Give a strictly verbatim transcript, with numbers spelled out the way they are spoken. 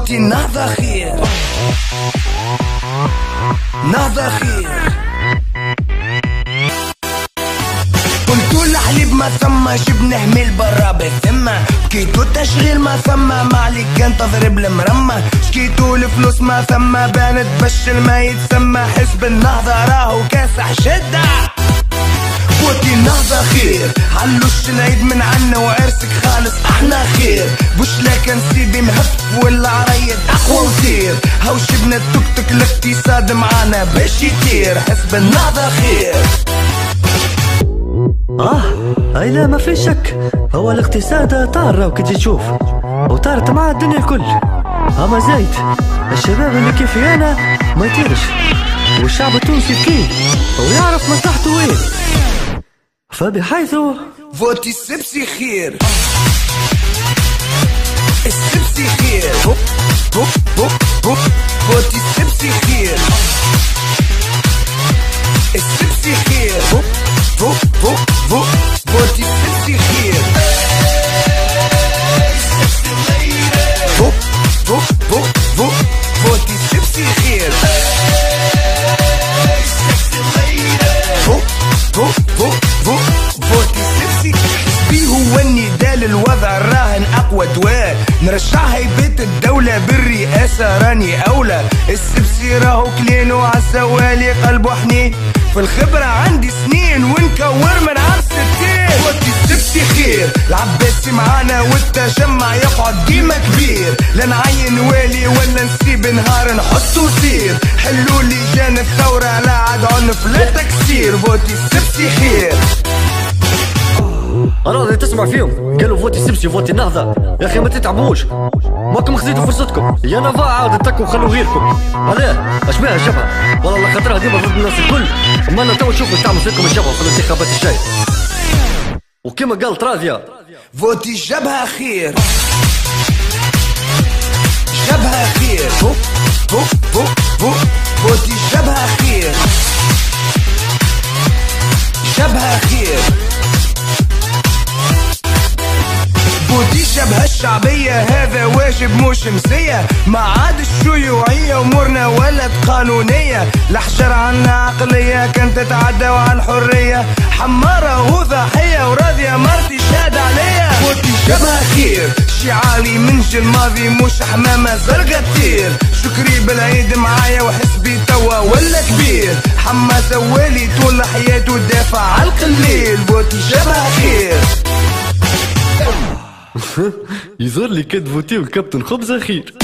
فوتي النهضة خير، نهضة خير. قلتو الحليب ما ثما جبنا حميل برا بالثمة، بكيتو التشغيل ما ثما ما عليك كان تضرب المرمى، شكيتو الفلوس ما ثما بانت بش ما يتسمى، حزب النهضة راهو كاسح شدة. فوتي النهضة خير، علوش العيد من عنا وعرسك خالص احنا خير، بوش لا كان سيبي مهف ولا عريض اقوى وسير، هاو شبنا التوك توك الاقتصاد معانا باش يطير، حزب النهضة خير. اه اي لا ما في شك، هو الاقتصاد طار وكي تجي تشوف، وطارت مع الدنيا الكل. اما زايد الشباب اللي كيفي انا ما يطيرش، والشعب التونسي ذكي ويعرف مصلحته وين، فبحيث فوتي السبسي خير، السبسي خير، بو بو بو بو فوتي السبسي خير، السبسي خير، بو بو بو بو فوتي السبسي خير، بو بو بو بو فوتي السبسي خير، بو بو بو بو فوتي السبسي. حزبي هو النداء للوضع الراهن اقوى دواء، نرشح هيبة الدولة بالرئاسة راني اولى، السبسي راهو كلينو عالسوالي قلبه حنين، في الخبرة عندي سنين ونكور من عام ستين. فوتي السبسي خير، العباسي معانا والتجمع يقعد ديما كبير، لا نعين والي ولا نسيب نهار نحطو سير، حلوا لجان الثورة لا عاد عنف لا تكسير، فوتي السبسي خير. انا تسمع فيهم قالوا فوتي السبسي فوتي النهضة، يا اخي ما تتعبوش، ماكم خذيتوا فرصتكم، يا نافا عاود تكوا خلوا غيركم. علاه اش بها الجبهة؟ والله خاطرها ديما ضد الناس الكل، اما انا تو نشوف تعمل فيكم الجبهة في الانتخابات الجاية. وكما قالت راضية فوتي الجبهة خير، جبهة خير، بو بو بو بو فوتي الجبهة خير، جبهة خير. فوتي الجبهة الشعبية هذا واجب مش مسية، ما عاد الشيوعية امورنا ولد قانونية، الحجر عنا عقلية كانت تتعدى على الحرية، حمارة وضحية وراضية مرتي شاد عليا. فوتي الجبهة خير، شعاري من جيل الماضي مش حمامة زرقا تطير، شكري بالعيد معايا وحسبي توا ولا كبير، حما سوالي طول حياته دافع على القليل، فوتي الجبهة خير. يظهر لي كاد فوتي والكابتن خبزة خير.